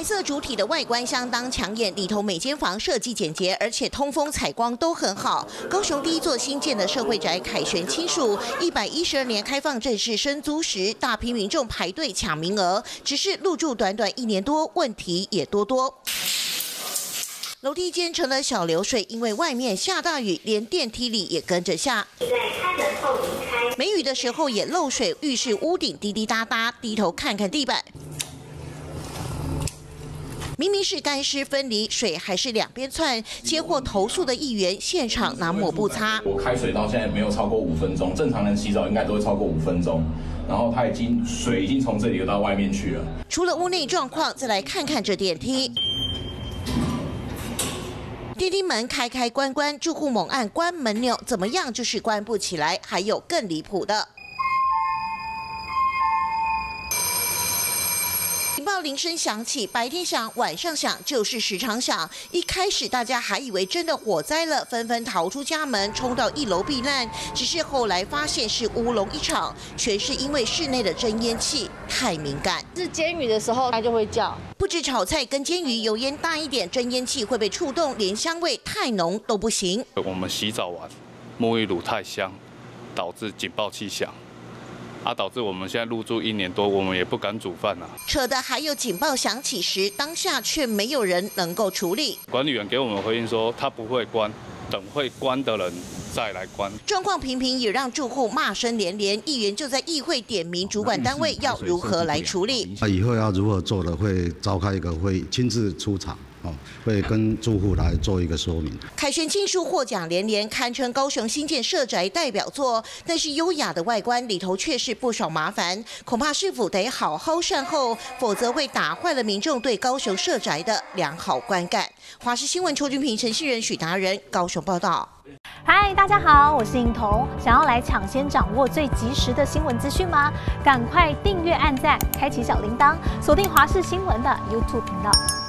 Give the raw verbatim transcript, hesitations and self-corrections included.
色主体的外观相当抢眼，里头每间房设计简洁，而且通风采光都很好。高雄第一座新建的社会宅凯旋亲属，一百一十二年开放正式申租时，大批民众排队抢名额，只是入住短短一年多，问题也多多。 楼梯间成了小流水，因为外面下大雨，连电梯里也跟着下。没雨的时候也漏水，浴室屋顶滴滴答答，低头看看地板。 明明是干湿分离，水还是两边窜。接获投诉的议员现场拿抹布擦。 我开水到现在没有超过五分钟，正常人洗澡应该都会超过五分钟。然后它已经水已经从这里流到外面去了。 除了屋内状况，再来看看这电梯。 电梯门开开关关，住户猛按关门钮，怎么样就是关不起来。还有更离谱的。 警报铃声响起，白天响，晚上响，就是时常响。一开始大家还以为真的火灾了，纷纷逃出家门，冲到一楼避难。只是后来发现是乌龙一场，全是因为室内的蒸烟器太敏感。 是煎鱼的时候它就会叫。 不止炒菜跟煎鱼油烟大一点，蒸烟器会被触动，连香味太浓都不行。 我们洗澡完，沐浴乳太香，导致警报器响。 啊，导致我们现在入住一年多，我们也不敢煮饭啊。 扯的还有警报响起时，当下却没有人能够处理。 管理员给我们回应说，他不会关，等会关的人再来关。 状况频频也让住户骂声连连，议员就在议会点名主管单位要如何来处理。 那以后要如何做的，会召开一个会，亲自出场。 哦，会跟住户来做一个说明。 凯旋亲属获奖连连，堪称高雄新建社宅代表作。但是优雅的外观里头却是不少麻烦，恐怕市府得好好善后，否则会打坏了民众对高雄社宅的良好观感。华视新闻邱君平、陈信仁、许达人高雄报道。 嗨，大家好，我是颖彤。想要来抢先掌握最及时的新闻资讯吗？赶快订阅、按赞、开启小铃铛，锁定华视新闻的 YouTube 频道。